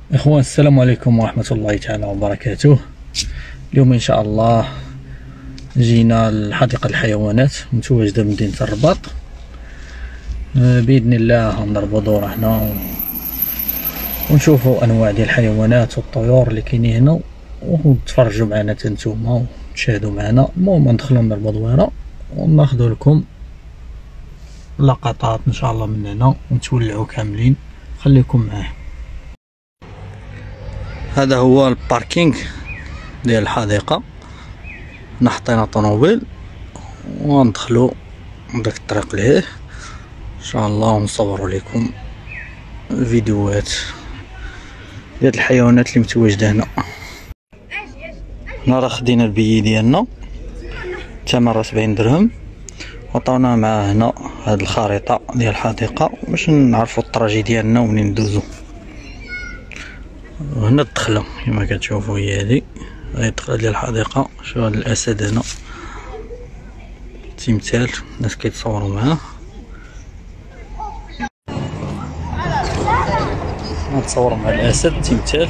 إخوان السلام عليكم ورحمة الله تعالى وبركاته. اليوم إن شاء الله جينا لحديقة الحيوانات متواجدة بمدينة الرباط. بإذن الله غنربطو رحنا ونشوفوا أنواع ديال الحيوانات والطيور اللي كاينين هنا وتفرجوا معنا تنتوما وتشاهدوا معنا. المهم ندخلوا نربطو هنا وناخذوا لكم لقطات إن شاء الله من هنا ونتولعوا كاملين. خليكم معاه. هذا هو الباركينغ ديال الحديقة. نحطينا طوموبيل وندخلوا داك الطريق لهيه ان شاء الله ونصوروا لكم الفيديوهات ديال الحيوانات اللي متواجده هنا. هنا راه خدينا البيي ديالنا ثمن 70 درهم وعطاونا مع هنا هاد الخريطه ديال الحديقه باش نعرفوا الطراجي ديالنا ومنين ندوزو. هنا الدخله كما كتشوفوا هي هذه الدخله ديال الحديقه. شوف هاد الاسد هنا تمثال الناس كيتصوروا معاه. نتصوروا مع الاسد تمثال.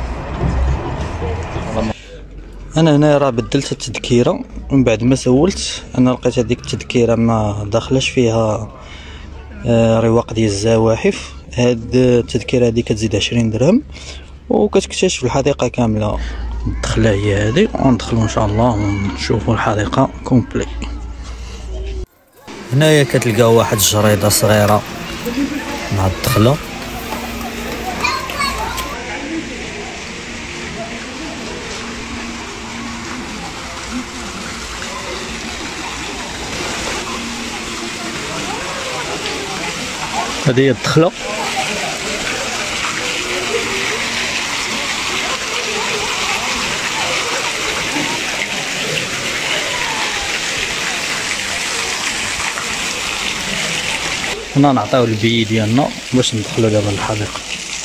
انا هنا راه بدلت التذكيره من بعد ما سولت. انا لقيت هذيك التذكيره ما داخلاش فيها رواق ديال الزواحف. هاد التذكيره هذه كتزيد 20 درهم وكتكتشف الحديقه كامله. الدخله هي هذه وندخلوا ان شاء الله ونشوفوا الحديقه كومبلي. هنايا كتلقاو واحد الجريده صغيره مع الدخله. هذه هي الدخله. هنا نعطيو البي ديالنا باش ندخلو دابا للحديقه.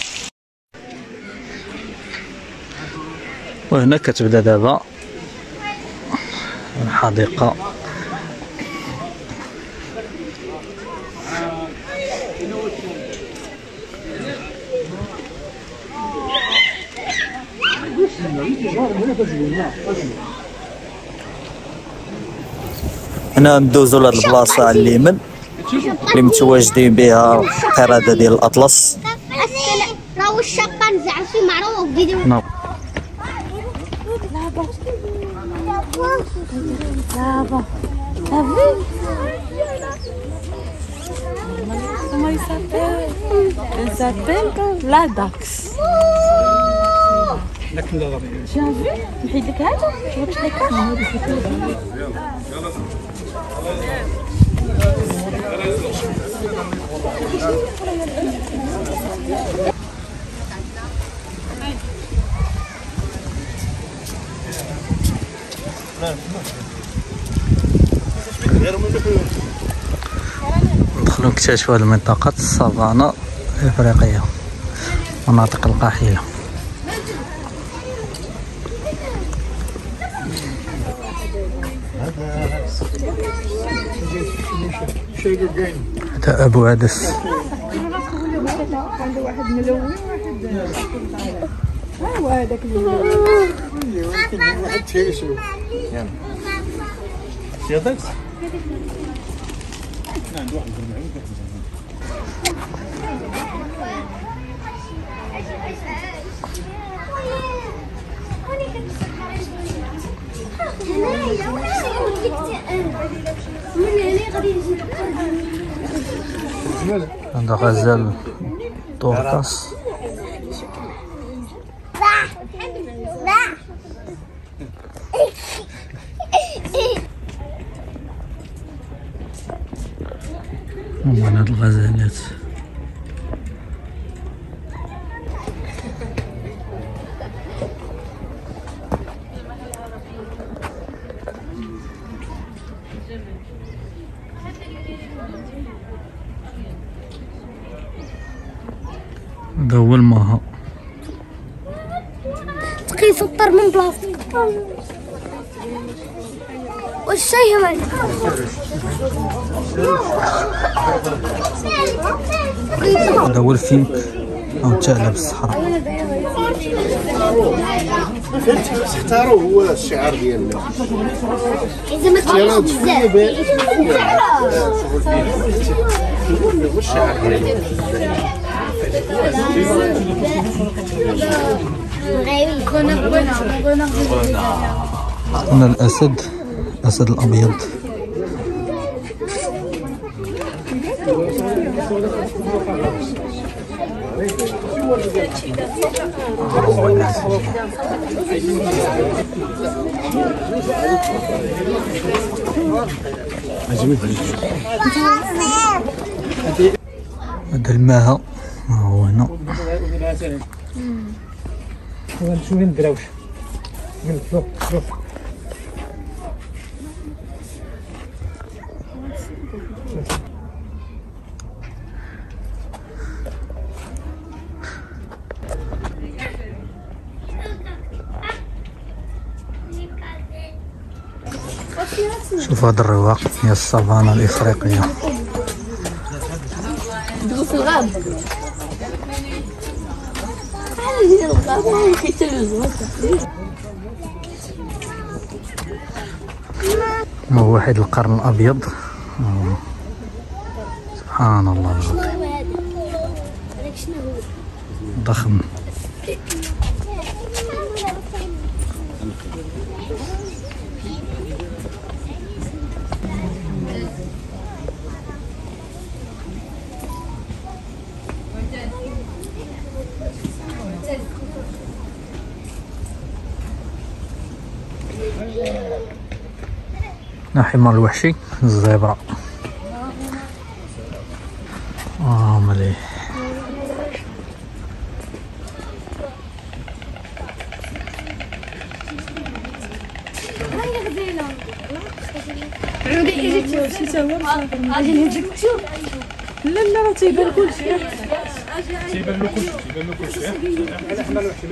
وهنا كتبدا دابا الحديقه. هنا ندوزو لهاد البلاصه على اليمين اللي متواجدين بها القرده ديال الاطلس. راهو الشقه نزعفي معروف فيديو. نعم. لابا Comment il s'appelle? Il s'appelle Ladax. Tu as vu? نحيد لك هذا. شو باش لك؟ ندخلو نكتشفوا هذه المنطقة السافانا الافريقية مناطق القاحلة. هذا ابو عدس. عنده واحد ملون واحد هو هذاك واحد تيشو سيادتك عنده واحد هذا غزال طوركاس. ومن هاد الغزالات هذا هو المها. كيسطر من بلاصتك. والشاي هو هذا هو الفينك او الثعلب الصحراء. اختاروا هو الشعار ديالنا. إذا ما تبغيش بزاف هو الشعار ديالنا. هنا الأسد، الأسد الأبيض. هذا الماء هو هنا. شوف من الدراوش من فوق فوق. شوف هذا الرواق، هي السافانا الإفريقية. دوس الغاب هو واحد القرن الأبيض. سبحان الله العظيم، ضخم. حمار الوحشي، الزبرة. مليح. لا لا راه تيبان كلشي. تيبان له كلشي. على حمار الوحشي.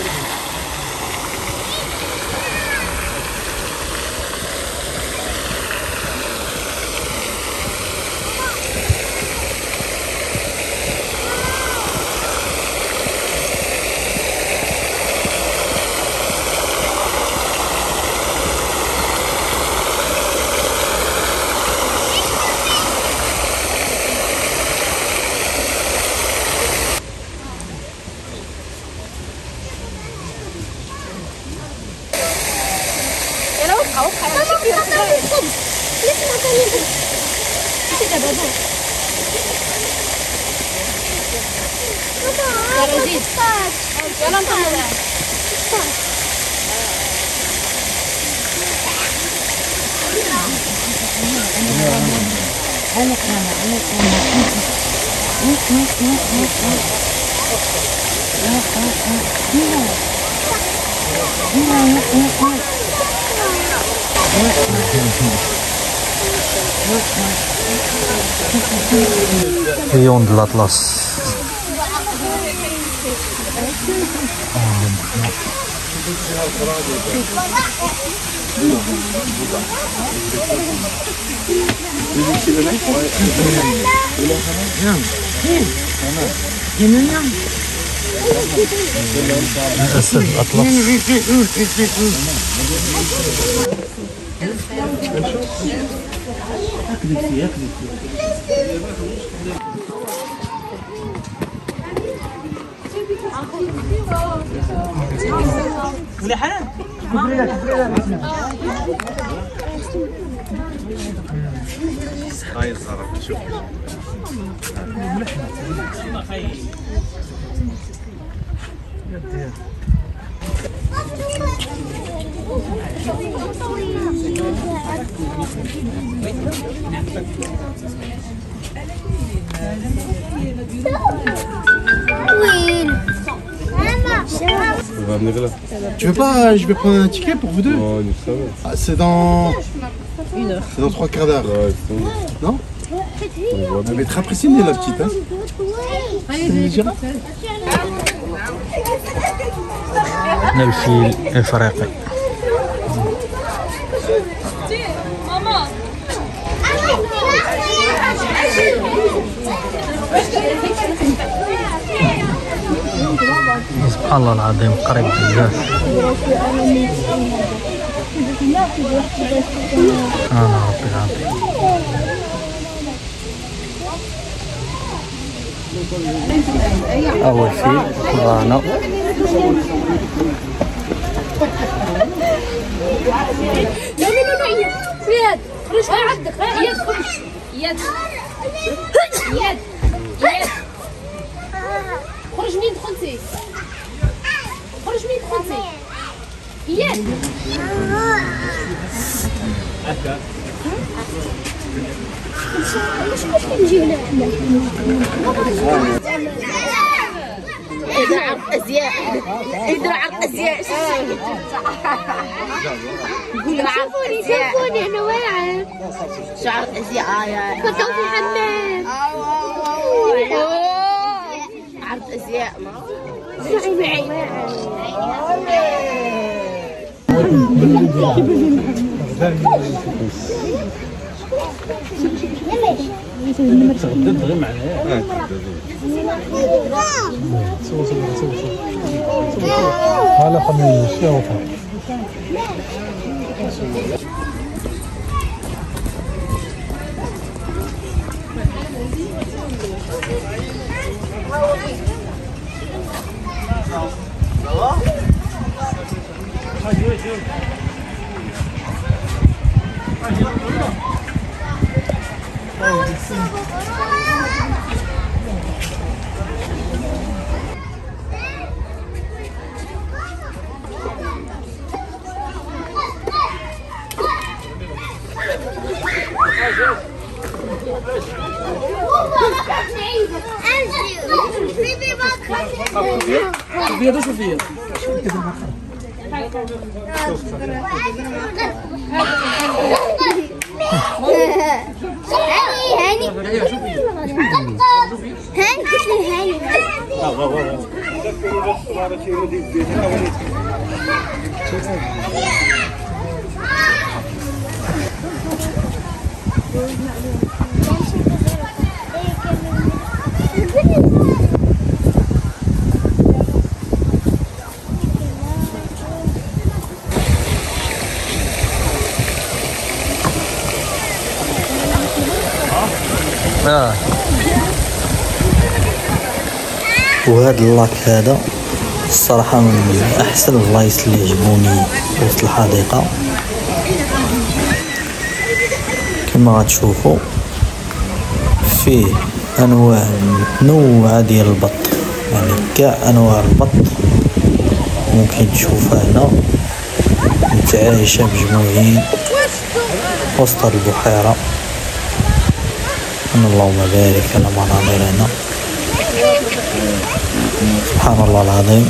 ليون de l'Atlas. الأسد الأطلس. هاي الزرافة شوف. Tu veux pas, je vais prendre un ticket pour vous deux. Oh, Ah, c'est dans... 1 heure. C'est dans 3 quarts d'heure. Non? Elle va être impressionnée la petite. Hein. الفيل الإفريقي. سبحان الله العظيم قريب بزاف. ربي العظيم. أول فيل رانا لا فياد خرج عندك يد خرج يد خرج منين دخلتي يد إذا عرض أزياء شوفوني أنا واعر شعرت ازياء كنت في الحمام عرض ازياء اسمعي معي هلا حميد شو فيا شو فيا هاني وهذا اللاك هذا الصراحة من أحسن البلايص اللي عجبوني وسط الحديقة. كما غتشوفوا فيه أنواع متنوعة ديال البط، يعني كاع أنواع البط ممكن تشوفها هنا متعايشة مجموعين وسط البحيرة. اللهم بارك على مناظر هنا، سبحان الله العظيم.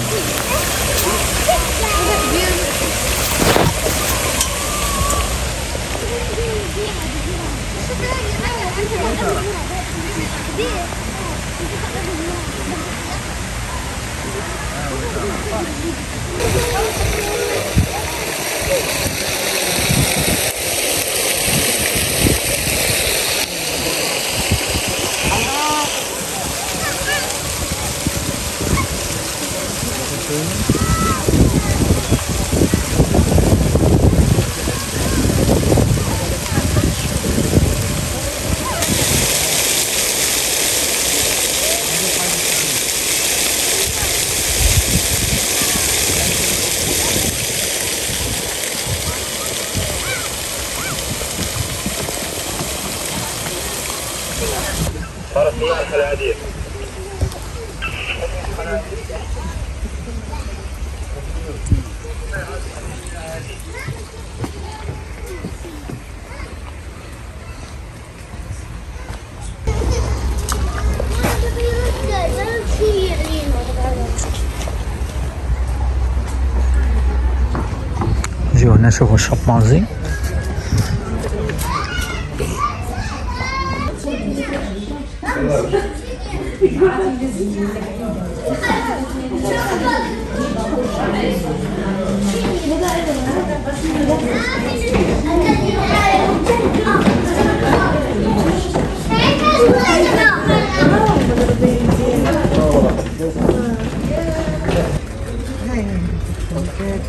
نجيو هنا نشوفو الشمبانزي.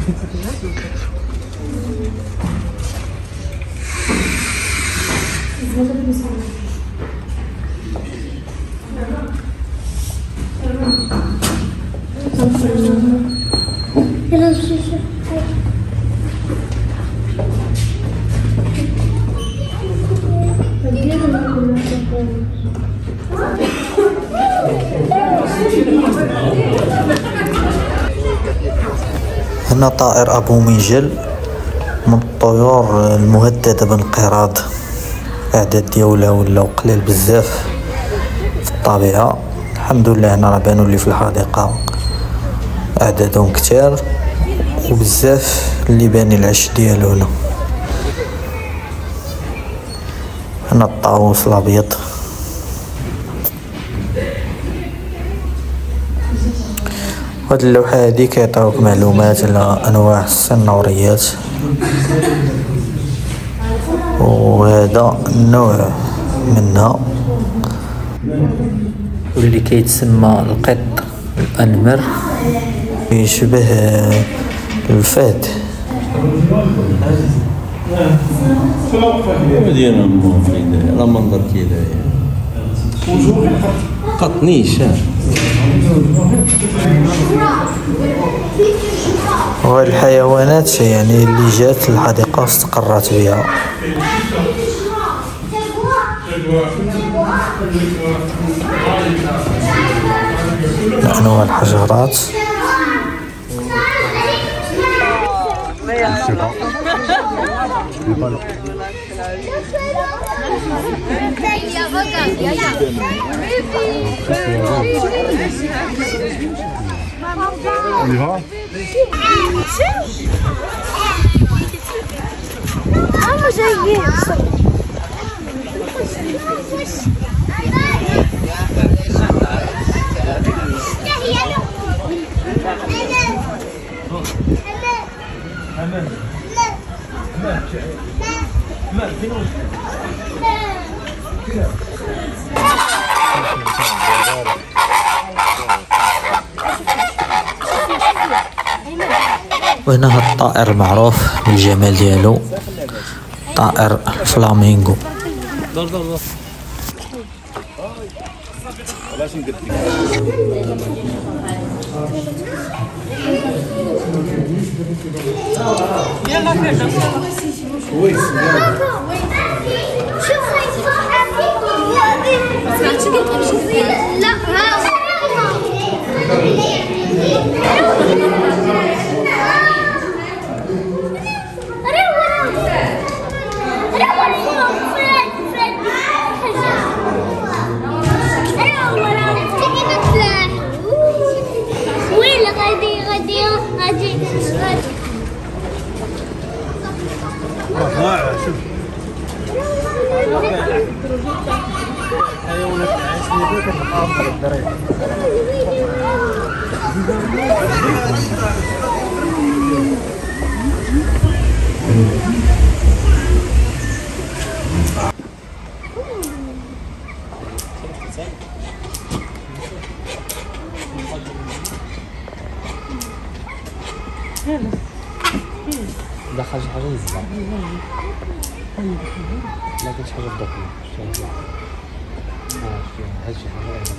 هنا طائر أبو منجل من الطيور المهددة بالانقراض. الأعداد ديالها ولاو قليل بزاف في الطبيعة. الحمد لله هنا راه بانوا لي في الحديقة أعدادهم كتار وبزاف اللي باني العش ديالو. هنا الطاووس الأبيض. هاد اللوحة هادي كيعطيوك معلومات على أنواع السنوريات، وهذا النوع منها واللي كيتسمى القط الأنمر، يشبه الفهد. راه منظر كذا قط نيش. وهاد الحيوانات يعني اللي جات للحديقة واستقرت بها. أنواع الحشرات. On y va? وهنا هاد الطائر المعروف بالجمال ديالو، طائر فلامينغو. دخل شي حاجه نزلها لا كاين شي حاجه تدخل هاد شي حاجه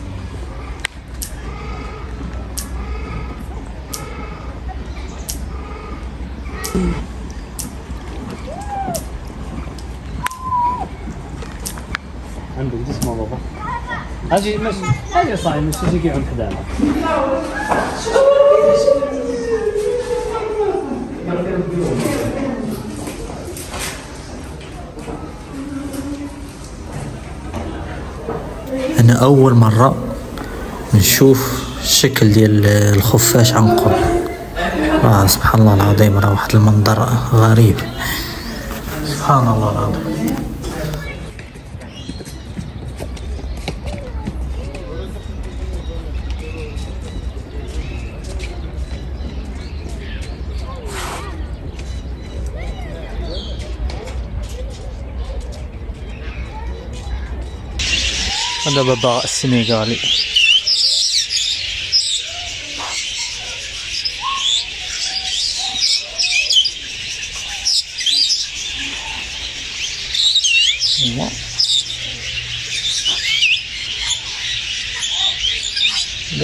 عندك اسمه بابا اجي ماشي اجي صاحبي ماشي تجي كيعود حدانا أنا أول مرة نشوف الشكل ديال الخفاش عنقر. سبحان الله العظيم، راه واحد المنظر غريب. سبحان الله العظيم. هذا بابا السنغالي.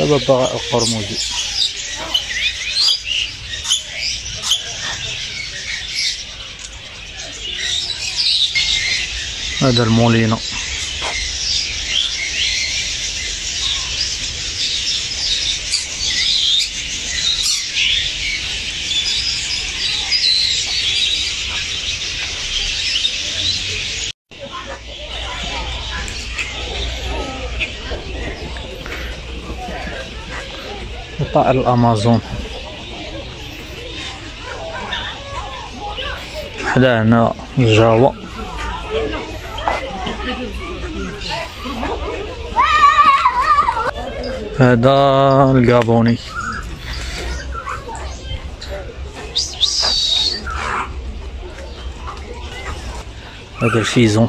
هذا ببغاء القرموزي. هذا المولينو. طائر الأمازون. حدا هنا الجاوا. هذا الجابوني. هذا الفيزون.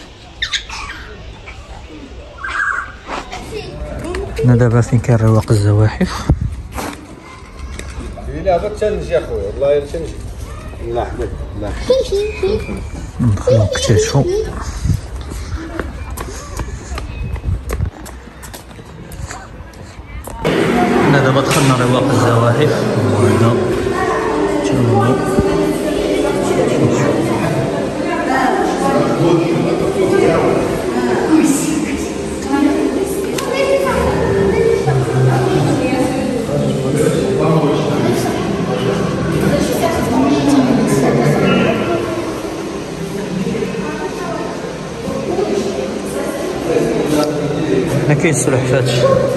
حنا دابا فين كاين رواق الزواحف. لا غير تنجي اخويا والله الا تنجي. لا حبيبي لا ندخلو نكتشفو. حنا دابا دخلنا رواق الزواحف. وهذا تما هنا كاين السلحفات.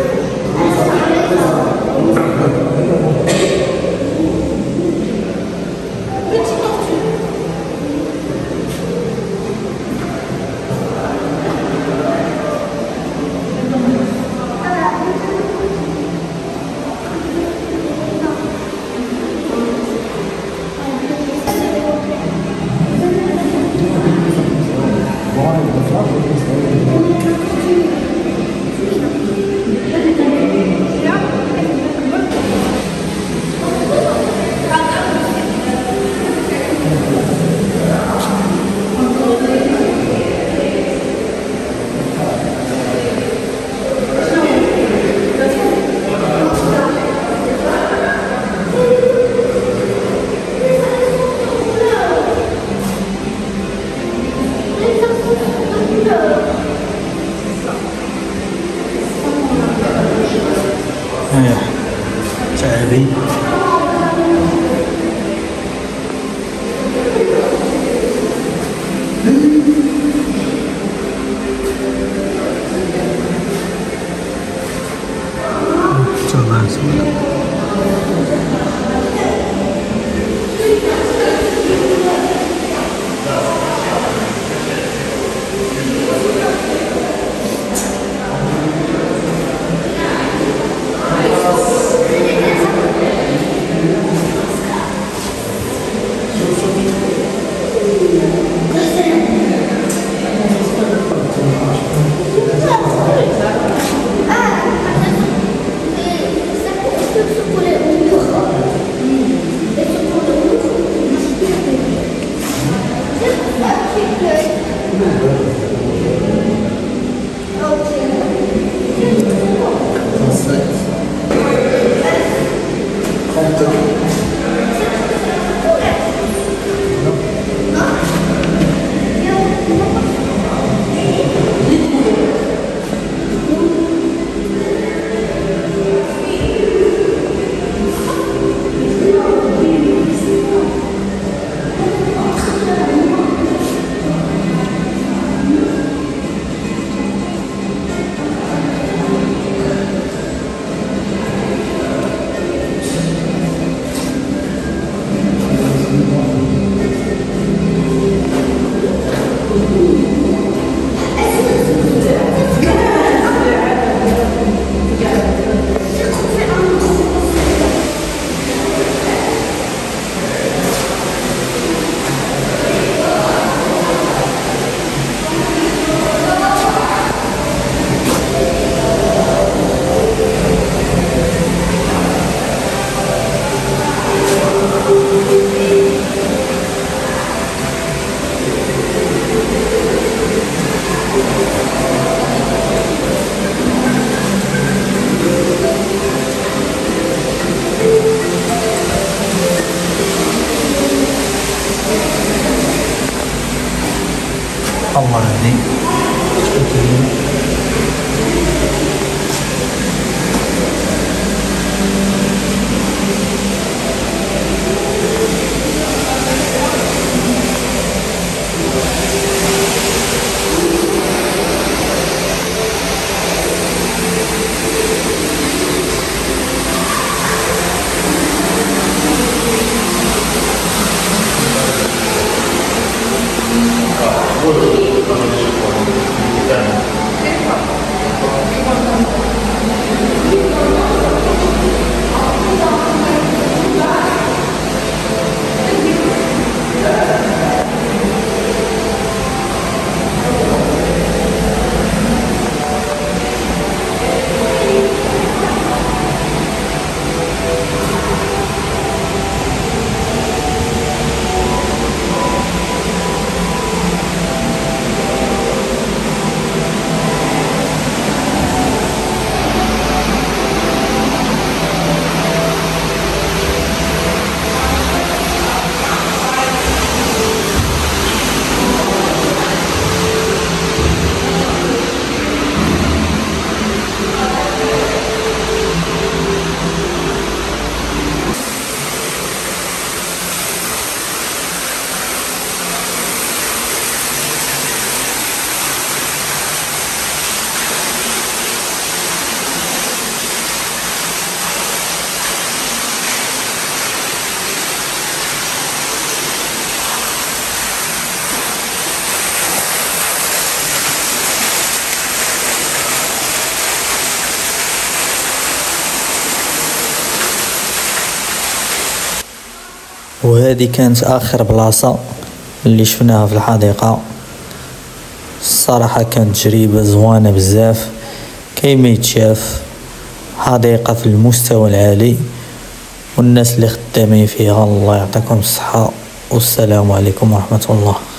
تعابين. وهذه كانت اخر بلاصه اللي شفناها في الحديقه. الصراحه كانت تجربه زوانه بزاف، كاين ما يتشاف، حديقه في المستوى العالي، والناس اللي خدامين فيها الله يعطيكم الصحه، والسلام عليكم ورحمه الله.